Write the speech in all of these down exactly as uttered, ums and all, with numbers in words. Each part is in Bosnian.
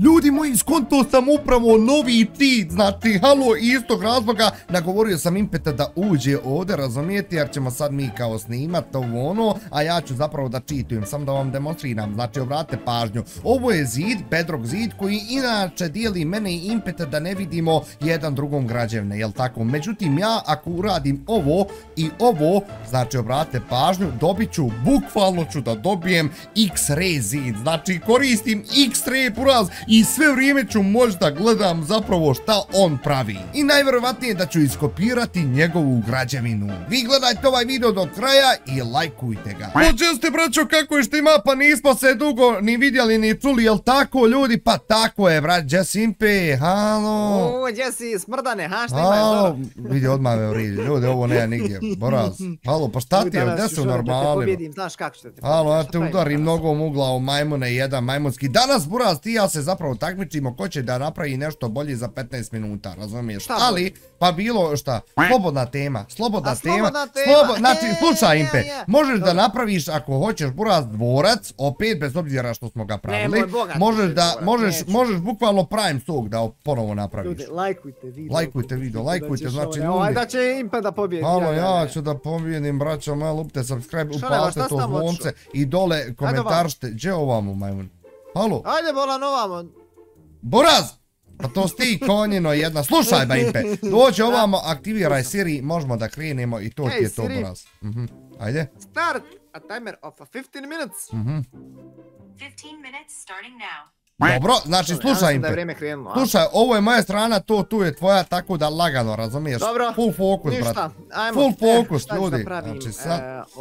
Ljudi moji, skonto sam upravo novi cheat, znači, halo, istog razloga, nagovorio sam Impeta da uđe ovdje, razumijete, jer ćemo sad mi kao snimat ovo ono, a ja ću zapravo da cheatujem, sam da vam demonstriram, znači, obratite pažnju, ovo je zid, bedrock zid, koji inače dijeli mene i Impeta da ne vidimo jedan drugom građevne, jel tako? Međutim, ja ako uradim ovo i ovo, znači, obratite pažnju, dobit ću, bukvalno ću da dobijem X-ray zid, znači, koristim X-ray puraz i sve vrijeme ću moći da gledam zapravo šta on pravi. I najvjerovatnije da ću iskopirati njegovu građevinu. Vi gledajte ovaj video do kraja i lajkujte ga. Počeste braćo, kako je štima, pa nismo se dugo ni vidjeli ni čuli, jel tako ljudi? Pa tako je brać, Jesse Impe, halo. O, Jesse, smrdane, ha, šta imaš dobro? Vidi odmah me vridi, ljudi, ovo nema nigdje, boraz. Halo, pa šta ti je, gdje su normali? Znaš kako ćete te halo, ja te udarim nogom ugla u majmune, jedan majmunski. Danas, buraz, ti ja se zapravo takmičimo ko će da napravi nešto bolje za petnaest minuta, razumiješ? Ali, pa bilo šta, slobodna tema, slobodna tema, znači, slušaj Impe, možeš da napraviš ako hoćeš buraz dvorac, opet bez obzira što smo ga pravili, možeš da, možeš bukvalno prime sog da ponovo napraviš. Ljudi, lajkujte video. Lajkujte video, lajkujte, znači ljudi. Ovaj da će Impe da pobjedi. Halo, ja ću da pobjedim, braćo moja, lupte subscribe, upalite to zvonce i dole komentaršte, gdje ovamo majmun? Halo? Ajde bolan ovamo. Buraz! Pa to sti konjino jedna. Slušaj ba Impe, dođe ovamo, aktiviraj Siri, možemo da krenemo i to ti je to buraz. Ajde. Start a timer of fifteen minutes. fifteen minutes starting now. Dobro, znači slušaj Impe, slušaj, ovo je moja strana, to tu je tvoja, tako da lagano, razumiješ? Dobro, full fokus, brate. Full fokus, ljudi. Znači sad,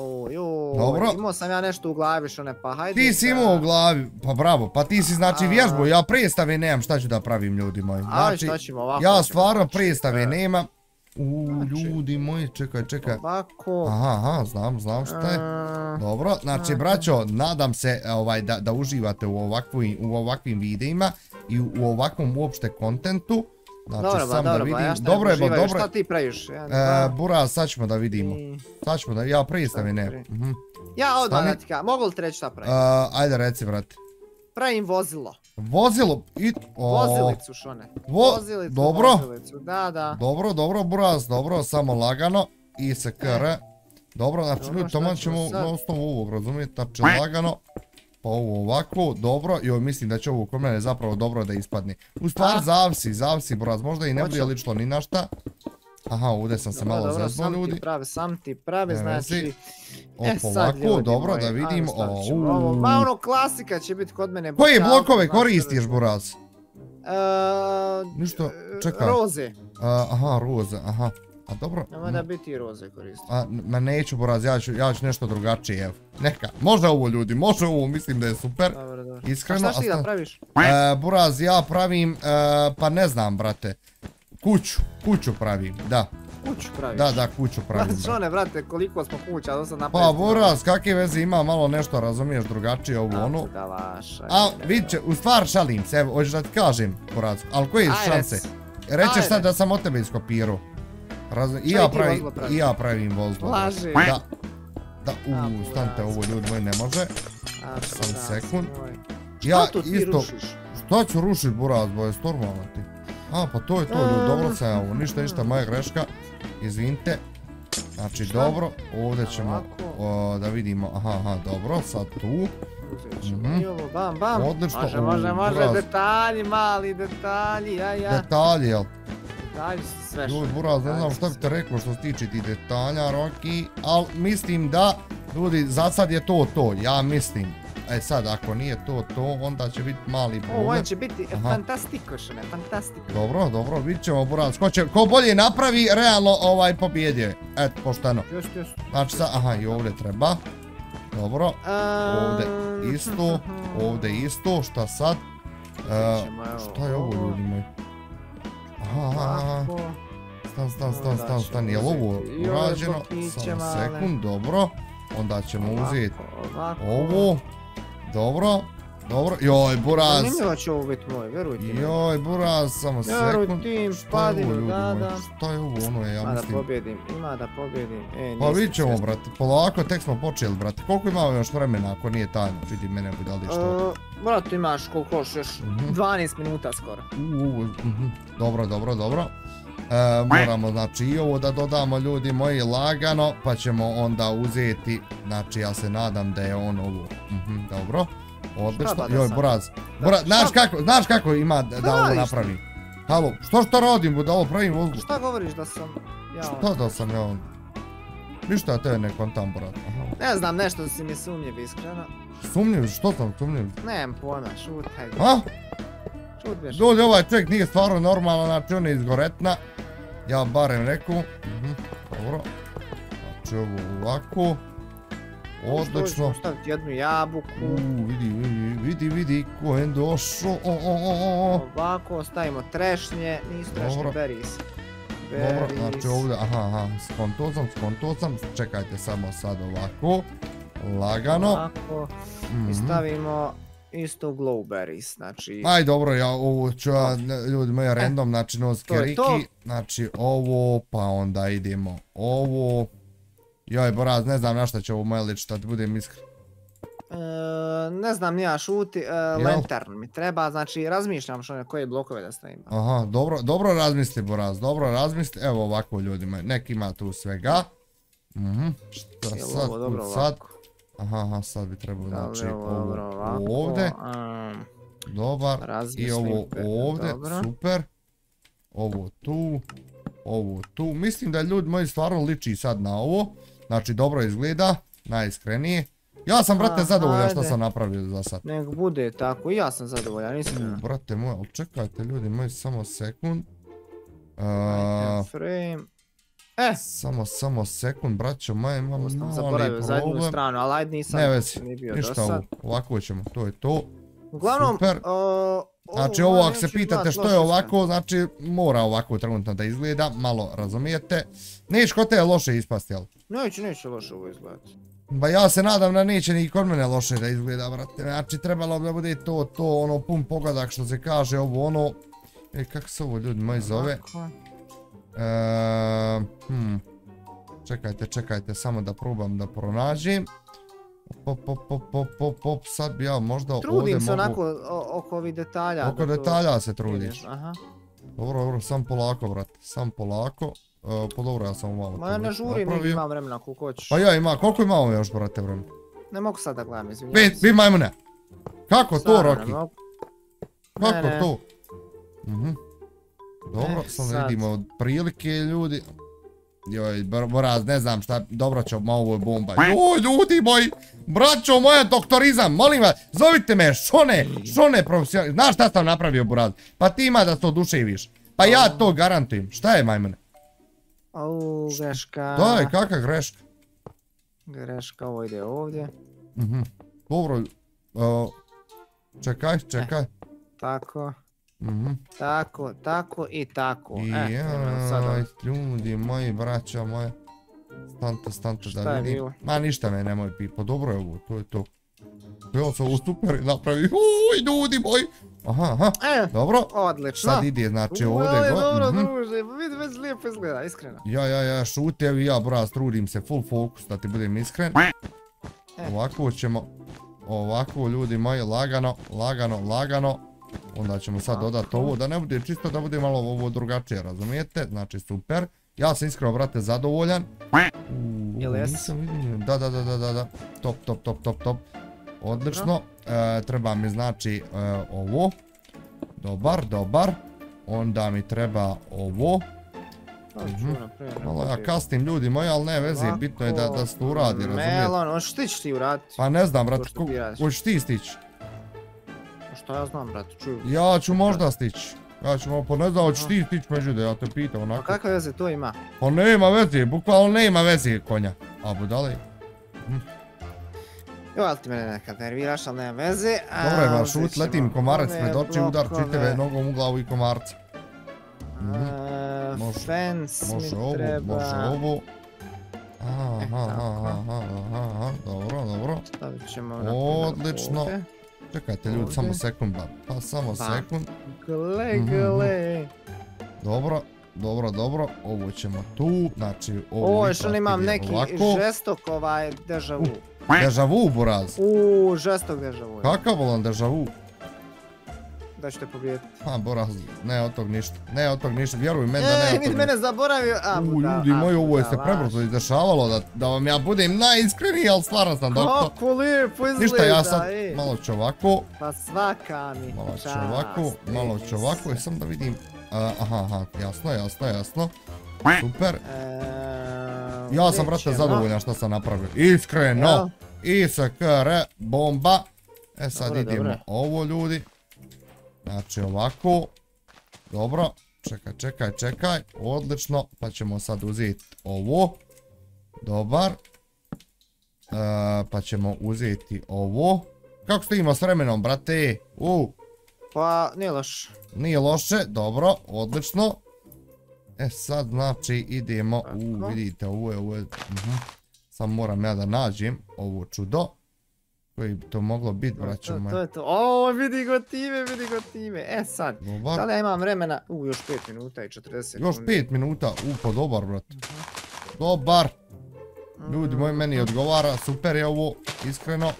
dobro. Imao sam ja nešto u glavi, što ne, pa hajde. Ti si imao u glavi, pa bravo, pa ti si znači vježbu, ja predstave nemam, šta ću da pravim, ljudi moji. Znači, ja stvarno predstave nemam. Uuu, ljudi moji, čekaj, čekaj. Ovako. Aha, aha, znam, znam šta je. Dobro, znači, braćo, nadam se da uživate u ovakvim videima i u ovakvom uopšte kontentu. Znači, sam da vidim. Dobro je, ba, dobro je. Šta ti praviš? Buraz, sad ćemo da vidimo. Sad ćemo da, ja predstavi ne. Ja odmah da ti ka, mogu li ti reći šta pravim? Ajde, reci, brate. Pravim vozilo. Vozilo? Vozilicu šone. Vozilicu, dobro. Da, da. Dobro, dobro, buraz, dobro, samo lagano. I S K R. Dobro, znači, ljudi, tamo ćemo na osnovu ovog, razumijete, znači, lagano. Pa ovo ovako, dobro, joj, mislim da će ovo kod mene zapravo dobro da ispadne. U stvar, zavisi, zavisi, buraz, možda i ne bude lično ni na šta. Aha, ovdje sam se malo zeznuo, ljudi. Sam ti pravi, sam ti pravi, znači... Opo, ovako, dobro, da vidimo. Ma ono, klasika će biti kod mene. Koje blokove koristiš, buraz? Ništa, čekaj. Roze. Aha, roze, aha. A dobro. Nema da biti i roze koristim. Ma neću, buraz, ja ću nešto drugačije, evo. Neka, može ovo, ljudi, može ovo, mislim da je super. Dobro, dobro. Iskreno. A šta ti da praviš? Buraz, ja pravim, pa ne znam, brate. Kuću, kuću pravim, da. Kuću praviš? Da, da, kuću pravim. Što ne, brate, koliko smo kuća do sad napravili? Pa, buraz, kakve veze ima malo nešto, razumiješ, drugačije ovu onu. A, vidit će, u stvar šalim se, evo, hoćeš da ti kažem, buraz, ali koje je šanse? Rećeš sad da sam od tebe iskopirao. I ja pravim vozilo. Laži. Da. Da, uuu, stanite ovo, ljudi moji, ne može. Sam sekund. Šta to ti rušiš? Šta ću rušit, buraz, boje, normalno ti. A, pa to je to, ljudi, dobro sam ja ovo, ništa, ništa, moja greška, izvinite. Znači, dobro, ovdje ćemo da vidimo, aha, aha, dobro, sad tu. Bam, bam, može, može, može, detalji, mali detalji, ja, ja. Detalji, jel? Detalji su sve što. Ljudi, buraz, ne znam šta bi te rekao što se tiče ti detalja, Roki, ali mislim da, ljudi, za sad je to to, ja mislim. E sad, ako nije to to, onda će biti mali problem. Ovo će biti fantastiko, šone, fantastiko. Dobro, dobro, vidit ćemo, buraz. Ko bolje napravi, realno ovaj pobjedio. Eto, pošteno. Just, just. Znači sad, aha, i ovdje treba. Dobro, ovdje isto, ovdje isto, šta sad? Šta je ovo, ljudi moji? Aha, aha, stan, stan, stan, stan, stan, je li ovo urađeno? Samo sekund, dobro. Onda ćemo uzeti ovo. Dobro, Dobro, joj, buraz. Zanimljivo će ovo biti moj, verujte mi. Joj, buraz, samo sekund. Verujte im, padim, da, da. Šta je ovo, ono je, ja Ima da mislim. pobjedim, ima da pobjedim. E, Pa vidit ćemo, brate, polako, tek smo počeli, brate. Koliko imamo još vremena, ako nije tajno, vidi mene budali što. Brate, imaš koliko još, još dvanaest minuta skoro. Dobro, dobro, dobro. Moramo, znači, i ovo da dodamo, ljudi moji, lagano, pa ćemo onda uzeti, znači, ja se nadam da je on ovo. Dobro. Odlično, joj, buraz. Znaš kako ima da ovo napravim? Halo, što što radim, da ovo pravim vozgu? Šta govoriš da sam ja on? Šta da sam ja on? Ništa te ne kontam, brat. Ne znam, nešto si mi sumnjiv, iskreno. Sumnjiv? Što sam sumnjiv? Nemam pojma, šutaj. A? Šut beš. Ljudi, ovaj čovjek nije stvarno normalno, znači on je izgoretna. Ja barem reku. Dobro. Znači ovo ovako. Odlično. Staviti jednu jabuku. Vidi, vidi, vidi, vidi, ko je došao. Ovako, stavimo trešnje, nisu trešnje, berries. Dobro, znači ovdje, aha, aha, skonto sam, skonto sam, čekajte samo sad ovako, lagano. Ovako, i stavimo isto glowberries, znači... Aj, dobro, ja ovo ću, ljudi moji, random, znači noske riki, znači ovo, pa onda idemo ovo. Joj, boraz, ne znam na šta će ovo moje ličiti, da budem iskren. Ne znam, nija šuti, lantern mi treba, znači razmišljam što koje blokove da stavim. Aha, dobro, dobro razmisli, boraz, dobro razmisli, evo ovako ljudi moji, nek ima tu svega. Šta sad, kud sad? Aha, aha, sad bi trebalo, znači, ovo ovdje. Dobar, i ovo ovdje, super. Ovo tu, ovo tu, mislim da ljudi moji stvarno liči sad na ovo. Znači, dobro izgleda, najiskrenije. Ja sam, brate, zadovoljan što sam napravio za sad. Nek bude tako, i ja sam zadovoljan, iskreno. Brate moj, ali čekajte ljudi moji, samo sekund. Ajde, frame. Eh! Samo, samo sekund, braćo moje, imam mali problem. Zaboravio zadnju stranu, ali ajde nisam ni bio do sad. Ništa ovo, ovako ćemo, to je to. Uglavnom, znači ovo ako se pitate što je ovako, znači mora ovako trenutno da izgleda, malo razumijete. Neš kod te loše ispasti, jel? Neće, neće loše ovo izgledati. Ba ja se nadam da neće ni kod mene loše da izgleda, brate. Znači trebalo bi da bude to, to, ono, pun pogodak što se kaže, ovo, ono... E, kako se ovo ljudi moji zove? Hmm... Čekajte, čekajte, samo da probam da pronađem. Pop, pop, pop, pop, pop, pop, sad bi ja možda ovdje mogu... Trudim se onako oko ovih detalja. Oko detalja se trudiš. Dobro, dobro, sam polako, brate, sam polako. Pa dobro, ja sam malo to napravio. Ma ne žurim, nek imam vremena koliko hoćeš. Pa ja ima, koliko imamo još, brate, vremena? Ne mogu sad da gledam, izvinjam se. Bi majmune! Kako to, Rocky? Kako to? Dobro, sad vidimo od prilike, ljudi. Joj, boraz, ne znam šta, dobro ćemo, ovo je bomba. Joj, ljudi moji, braćo moja, doktorizam, molim vas, zovite me Šone, Šone profesionalni. Znaš šta sam napravio, boraz? Pa ti ima da se oduševiš. Pa ja to garantujem. Šta je, majmune? Au, greška. Daj, kakva greška? Greška, ovo ide ovdje. Dobro, čekaj, čekaj. Tako. Tako, tako i tako. Jaj, ljudi moji, braća moja. Stante, stante da vidim. Ma ništa me nemoj pi, pa dobro je ovo, to je to. Ja sam ovo super napravio, uj, ljudi moji. Aha, aha, dobro. Odlično. Sad ide, znači ovdje go. Dobro, druže, vidi već lijepo izgleda, iskreno. Ja, ja, ja, šutevi, ja, braz, trudim se, full fokus, da ti budem iskren. Ovako ćemo, ovako, ljudi moji, lagano, lagano, lagano. Onda ćemo sad dodati ovo, da ne bude čisto, da bude malo ovo drugačije, razumijete? Znači, super. Ja sam iskreno, brate, zadovoljan. Jel jes? Da, da, da, da, da, top, top, top, top, top. Odlično. Treba mi, znači, ovo. Dobar, dobar. Onda mi treba ovo. Malo ja kasnim, ljudi moji, ali ne veze, bitno je da se to uradi, razumijete? Melon, hoćeš ti ćeš ti uraditi? Pa ne znam, brate, hoćeš ti stići? Šta ja znam, brate, čuju. Ja ću možda stići. Ja ću možda, pa ne znam, hoćeš ti stići međude, ja te pitam onako. Pa kakve veze to ima? Pa nema veze, bukvalno nema veze konja. A budali? Jo, ali ti mene nekad nerviraš, ali nema veze. Dobro je, ma šut, letim komarac pred oči, udar čitave nogom u glavu i komarca. Fence mi treba... Može ovo. Aha, aha, aha, aha, dobro, dobro. Stavit ćemo odlično. Čekajte ljudi, Ovdje. samo sekund, ba. Pa samo Pa. sekund. Gle, Mhm, gle. Dobro, dobro, dobro. Ovo ćemo tu, znači ovo... Ovo ipak još on imam ide neki ovako. žestok ovaj deja vu. Deja vu, buraz. Uuu, žestok deja vu. Kakav volan deja vu? Da ćete pobijediti. Ha, buraz, ne od tog ništa. Ne od tog ništa, vjeruj meni da ne Ej, od tog vidi ništa. mene zaboravio. A, U, buda, ljudi a, moji, ovo je se budalaš. prebrzo izdešavalo da, da vam ja budem najiskreniji, ali stvarno sam doktor. Kako lijepo izgleda, Ništa, ja sad ej. malo ću ovako, Pa svaka mi malo ću čast, ovako, malo ću vidi ovako i se. sam da vidim. A, aha, aha, jasno, jasno, jasno. Super. Eee, Ja sam, vidjet brate, ćemo. zadovoljan što sam napravio. Iskreno. Jel? I S K R bomba. E sad Dobro, idemo dobro. ovo, ljudi. Znači ovako. Dobro. Čekaj, čekaj, čekaj. Odlično. Pa ćemo sad uzeti ovo. Dobar. E, pa ćemo uzeti ovo. Kako stojimo s vremenom, brate? U, Pa, nije loš. nije loše. Dobro, odlično. E sad, znači, idemo. U, Tako. vidite, ovo je, ovo je. mhm. Samo moram ja da nađem ovo čudo. Koji bi to moglo biti, To, braćo to, to moje. je to. O, vidi go time, vidi go time. E sad, Dobar. sada imam vremena, u još pet minuta i četrdeset sekundi. Još pet minuta, u, pa dobar, brate. Dobar. Ljudi moji, meni odgovara, super je ovo, iskreno.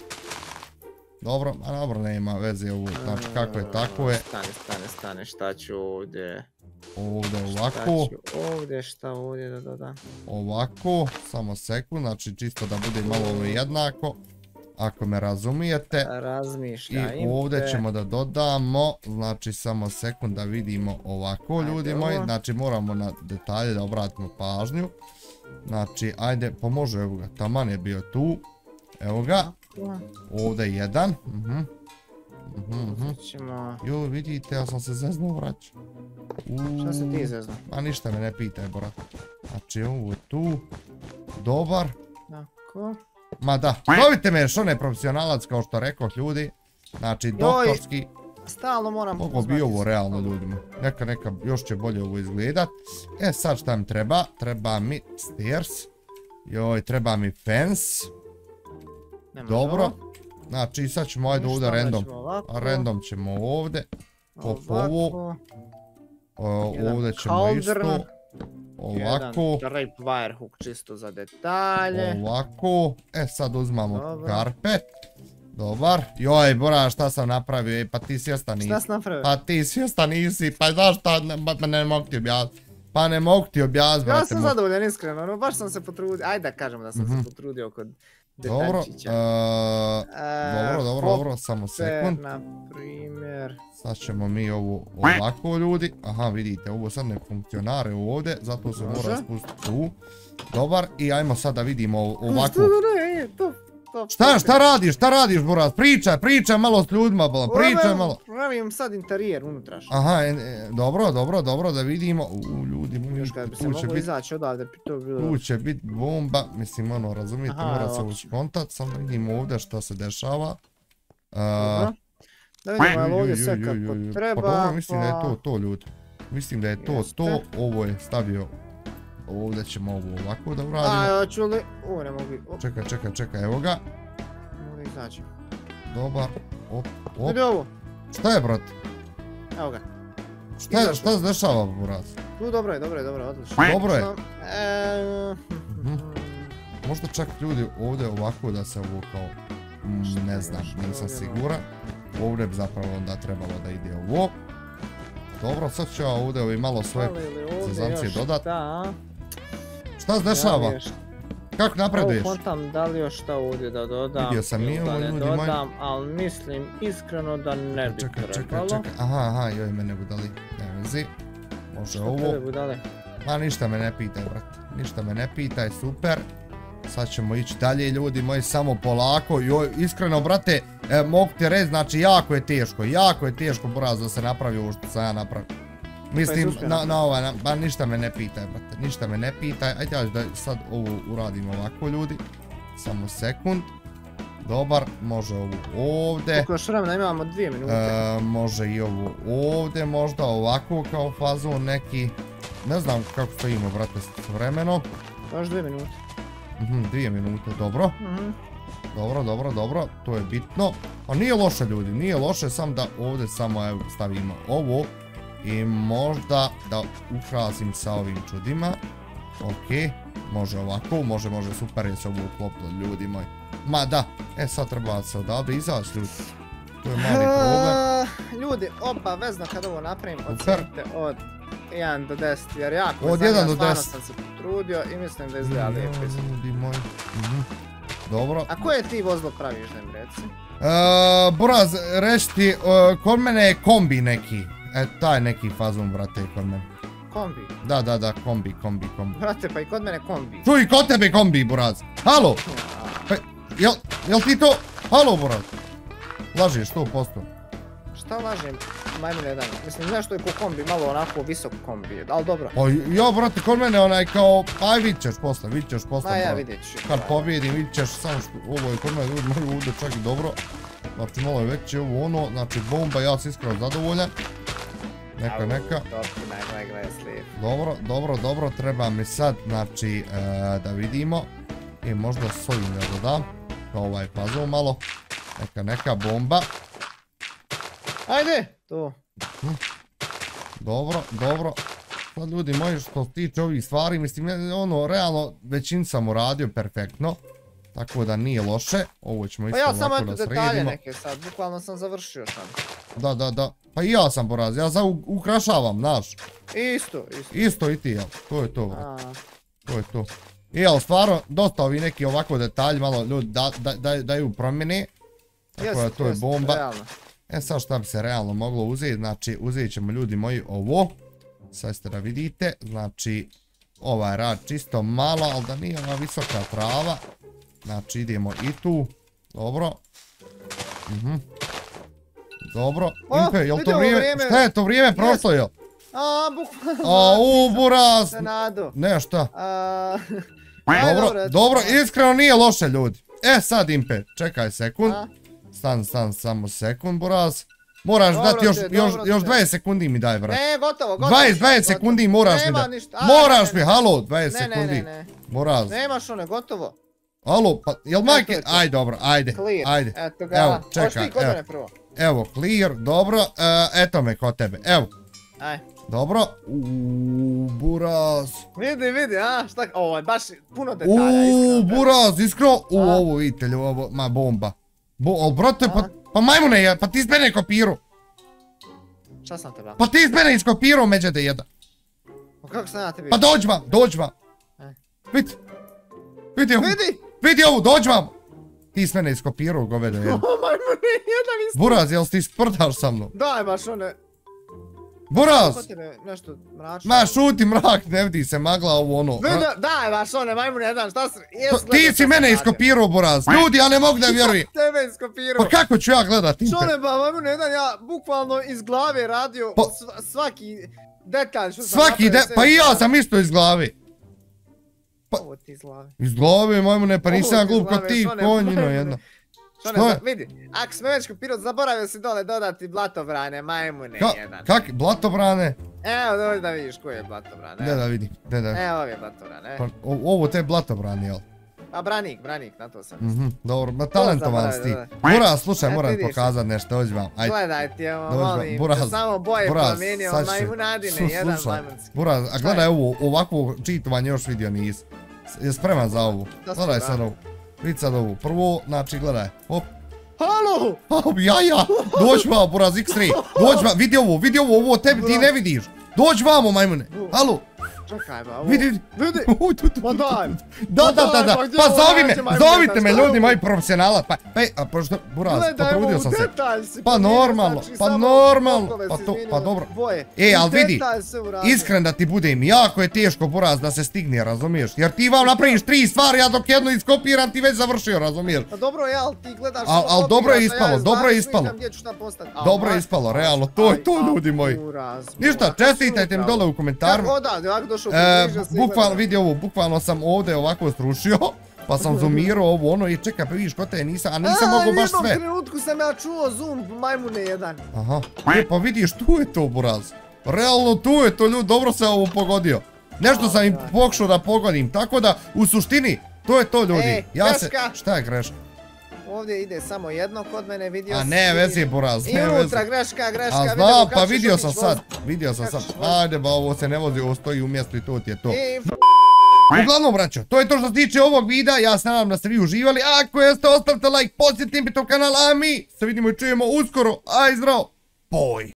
Dobro, a dobro, nema veze ovo, znači kako je, tako je. Stane, stane, stane, šta ću ovdje? Ovdje Šta ovako, ću ovdje, šta ovdje da dodam? ovako, samo sekund, znači čisto da bude malo ono jednako. Ako me razumijete. I Razmišljaj. ovdje ćemo da dodamo, znači samo sekund da vidimo ovako, Ajde, ljudi ovo. moji, znači moramo na detalje da obratimo pažnju. Znači, ajde, pomože, evo ga, taman je bio tu, evo ga, ovdje jedan, mhm, mhm, mhm. Ćemo... Jo, vidite, ja sam se zeznuo, vrać. Šta se ti zezno? Ma ništa me ne pitaj, brat. Znači, ovo je tu, dobar. Tako. Ma da, zovite me što ne profesionalac kao što rekoh, ljudi. Znači, doktorski. Stalno moram Mogu bi ovo realno, ljudima. Neka, neka, još će bolje ovo izgledat. E, sad šta mi treba? Treba mi stairs. Joj, treba mi fence. Ne može Dobro. ovo. Znači, sad ćemo ajde Ništa, ovdje onda random. ćemo ovako. Random ćemo ovdje. Pop ovo. Ovako. O, Jedan ovdje ćemo isto. cauldron. Ovako. Jedan drape wire hook čisto za detalje. Ovako. E, sad uzmamo Dobro. karpet. Dobar. Joj, Bora, šta sam napravio? E, pa ti svjestan nisi. Šta si napravio? Pa ti svjestan nisi. Pa znaš šta, ne, pa ne mogu ti objasniti. Pa ne mogu ti objasniti, Ja brate sam moj. zadovoljan, iskreno, no baš sam se potrudio, ajde da kažem da sam Mhm. se potrudio kod Dobro, detaljčića. eee, E, dobro, dobro, hop, dobro, samo Sekund. sekund. Na primjer... Sad ćemo mi ovo ovako, ljudi. Aha, vidite, ovo sad ne funkcionare ovdje, zato se Može. mora spustiti tu. Dobar, i ajmo sad da vidimo ovako. Što da ne, to, to, Šta, šta radiš, šta radiš, Buraz? Pričaj, pričaj malo s ljudima, bolan, pričaj malo. Pravim sad interijer unutrašnji. Aha, e, e, dobro, dobro, dobro, da vidimo. U, ljudi, moji, Još kad bi se tu će moglo biti, izaći odavde, bi to bilo... tu će biti bomba. Mislim, ono, razumijete, Aha, mora se ovako ovo će. skontat, samo vidimo ovdje šta se dešava. Dobro. Da vidimo, ali ovdje sve kako treba, Pa dobro, mislim da je to pa- to, ljudi. Mislim da je to Jeste. to, ovo je stavio. Ovdje ćemo ovo ovako da A, uradimo. ja ću li... O, ne mogu... Op, Čekaj, čekaj, čekaj, evo ga. ne mogu izaći. Dobar, op, op. Vidi ovo. Šta je, brat? Evo ga. Šta, je- Izašlo. šta se dešava, Buraz? Tu dobro je, dobro je, dobro je, odlično. Dobro je. Eee... Mhm. Možda čak ljudi ovdje ovako da se ovo kao, mm, Šta ne još znam, nisam ovdje, siguran. Ovdje bi zapravo onda trebalo da ide ovo. Dobro, sad ću ja ovdje ovi malo svoje Fali li ovdje zezancije još dodat. šta? Šta se Da li dešava? još- Kako napreduješ? Evo, kontam da li još šta ovdje da dodam Vidio sam ili i da ovo, ne ljudi moji. dodam, ali mislim iskreno da ne bi Čekaj, čekaj, trebalo. čekaj. Aha, aha, joj, mene budali. Ne vezi. Može Šta ovo. tebe budale? Ma ništa me ne pitaj, brate. Ništa me ne pitaj, super. Sad ćemo ići dalje, ljudi moji, samo polako. Joj, iskreno, brate, e, mogu ti reći, znači, jako je teško. Jako je teško, Buraz, da se napravi ovo što sam ja napravio. Mislim, uspio na, napraviti. na ovaj, na, ba ništa me ne pitaj, brate. Ništa me ne pitaj. Ajde, ja ću da sad ovo uradim ovako, ljudi. Samo sekund. Dobar, može ovo ovdje. Koliko još vremena imamo? Dvije minute. E, može i ovo ovdje, možda ovako kao fazon neki. Ne znam kako stojimo, brate, s vremenom. Još dvije minute. Mhm, dvije minute, dobro. Mhm. Dobro, dobro, dobro, to je bitno. Pa nije loše ljudi, nije loše, sam da ovdje samo evo, stavimo ovo. I možda da ukrasim sa ovim čudima. Ok, može ovako, može, može, super je se ovo uklopilo ljudi moji. Ma da, e sad treba se odavde izaći ljudi. To je mali problem. Ljudi, opa, vezno kad ovo napravim, ocenite od jedan do deset, jer jako od jedan do deset. Stvarno sam se potrudio i mislim da izgleda lijepo. Ljudi moji. Dobro. A koje ti vozilo praviš, da mi reci? Buraz, reći ti, kod mene je kombi neki. E, taj neki fazon, brate, kod mene. Kombi? Da, da, da, kombi, kombi, kombi. Brate, pa i kod mene kombi. Čuj, kod tebe kombi, Buraz. Halo? Pa, jel, jel ti to? Halo, Buraz. Lažeš, sto posto. Šta lažem, majmun jedan? Mislim, nešto je ko kombi, malo onako visok kombi, ali dobro. Pa ja, brate, kod mene onaj kao, aj vidit ćeš posle, vidit ćeš posle. Ma ja vidjet ću. Kad pobjedim, vidit ćeš, samo što, ovo je kod mene, ljudi moji ovdje čak i dobro. Znači, malo je veće ovo ono, znači bomba, ja sam iskreno zadovoljan. Neka, neka. Dobro, dobro, dobro, treba mi sad, znači, da vidimo. I možda s ovim da dodam, kao ovaj puzzle malo. Neka, neka bomba. Ajde, to. Dobro, dobro. Sad ljudi moji, što se tiče ovih stvari, mislim, ono, realno, većin sam uradio perfektno. Tako da nije loše, ovo ćemo isto ovako da sredimo. Pa ja samo eto detalje neke sad, bukvalno sam završio sam. Da, da, da, pa i ja sam Buraz, ja sad ukrašavam, znaš. Isto, isto. Isto i ti, jel, to je to, bro. To je to. I jel, stvarno, dosta ovi neki ovako detalji, malo ljudi daju promjene. Tako da to je bomba. E sad šta bi se realno moglo uzeti, znači uzet ćemo ljudi moji ovo. Sad ste da vidite, znači ovaj rad čisto malo, ali da nije ova visoka trava. Znači idemo i tu, dobro. Dobro, Impe, jel to vrijeme, šta je to vrijeme prošlo jel? A, bukvalno. A, u, Buraz. Senado. Ne, šta? Dobro, dobro, iskreno nije loše ljudi. E sad Impe, čekaj sekund. Stan, stan, samo sekund, Buraz. Moraš dati još, još, još dvadeset sekundi mi daj, brat. Ne, gotovo, gotovo. dvadeset, dvadeset sekundi moraš mi dati. Moraš mi, halo, dvadeset sekundi. Ne, ne, ne. Buraz. Nemaš one, gotovo. Alo, pa, jel majke, aj dobro, ajde, ajde. Eto ga, evo, čekaj, hoš ti kod mene prvo. Evo, clear, dobro, eto me kod tebe, evo. Aj. Dobro, uuuu, Buraz. Vidi, vidi, a, šta, ovo je baš puno detalja, iskreno. Uuuu, Buraz, iskreno, uuu, ovo vidite, ovo, ma bomba. Al, brate, pa, pa majmune, pa ti iz mene kopirao. Šta sam te, brate? Pa ti iz mene iskopirao međede jedan. Pa kako sam ja tebi? Pa dođi vam, dođi vam. Vidi. Vidi ovu. Vidi. Vidi ovu, dođi vam. Ti iz mene iskopirao govede jedan. O, majmune, jedan isto. Buraz, jel ti sprdaš sa mnom? Daj baš one. Buraz! Kako tebe nešto mračno? Ma šuti mrak, ne vidi se magla ovo ono. Daj baš one, majmune jedan, šta si... Ti si mene iskopirao, Buraz. Ljudi, ja ne mogu da vjerujem. Tebe iskopirao. Pa kako ću ja gledat Impe? Šone ba, majmune jedan, ja bukvalno iz glave radio svaki detalj što sam Svaki detalj, pa i ja sam isto iz glave. Ovo ti iz glave. Iz glave, majmune, pa nisam glup kod ti, konjino jedna. Što ne, vidi, ako smo već kopirao, zaboravio si dole dodati blatobrane, majmune jedan. Kak, blatobrane? Evo, dođi da vidiš koji je blatobrane. Gdje da vidim, gdje da vidim. Evo je blatobrane. Ovo te blatobrane, jel? A branik, branik, na to sam mislio. Dobro, ma talentovan si ti. Buraz, slušaj, moram pokazat nešto, dođi vam, ajde. Gledaj ti, evo, molim, samo boje promijenio majmunadine, jedan majmunski. Buraz, a gledaj ovo, ovakvo čitovanje još vidio nis. Je spreman za ovu? Gledaj sad ovu. Vidi sad ovu, prvo, znači gledaj, hop. Halo! Hop, jaja, dođi vam, Buraz, iks tri, dođi vam, vidi ovo, vidi ovo, ovo tebi ti ne vidiš. Dođi vamo, majmune, halo. Čekaj ba, ovo... Vidi, vidi. Vidi. Ma daj. Da, da, da, da. Pa zovi me, zovite me ljudi moji profesionalac. Pa, pa, a pošto, Buraz, potrudio sam se. Pa normalno, pa normalno. Pa to, pa dobro. E, ali vidi, iskren da ti budem, jako je teško, Buraz, da se stigne, razumiješ? Jer ti vam napraviš tri stvari, ja dok jednu iskopiram ti već završio, razumiješ? Pa dobro je, ali ti gledaš... Al dobro je ispalo, dobro je ispalo. Dobro je ispalo, realno, to je to ljudi moji. Ništa, čestitajte mi dole u komentarima. Bukvalno, vidi ovo, bukvalno sam ovdje ovako strušio, pa sam zoomirao ovo ono i čekaj pa vidiš ko te nisam, a nisam mogu baš sve. U jednom trenutku sam ja čuo zoom majmune jedan. Aha, e pa vidiš tu je to, Buraz. Realno tu je to, ljudi, dobro se ovo pogodio. Nešto sam im pokušao da pogodim, tako da u suštini to je to, ljudi. Ja se, šta je greška? ovdje ide samo jedno kod mene, vidio A sam. ne, vezi poraz, I ne unutra vezi. greška, greška. A vidimo znam, kako pa ćeš vidio otići sam sad, voz. vidio sam Kako sad. ćeš voziti? Ajde ba, ovo se ne vozi, ovo stoji u mjestu i to ti je to. I Uglavnom, braćo, to je to što se tiče ovog videa, ja se nadam da ste vi uživali, ako jeste, ostavite like, posjetite mi to kanal, a mi se vidimo i čujemo uskoro, aj zdravo, boj!